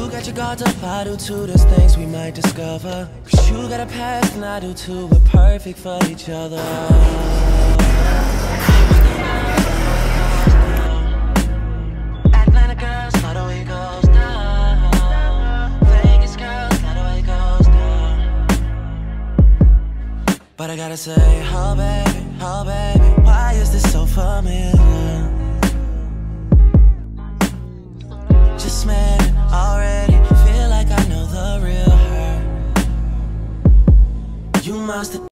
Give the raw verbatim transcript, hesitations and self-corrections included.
You got your guards up, I do too. There's things we might discover. Cause you got a past and I do too. We're perfect for each other. Atlanta girls, love the way it goes down. Vegas girls, love the way it goes down. But I gotta say, oh baby, oh baby, why is this so familiar? Just met it already, feel like I know the real her. You must have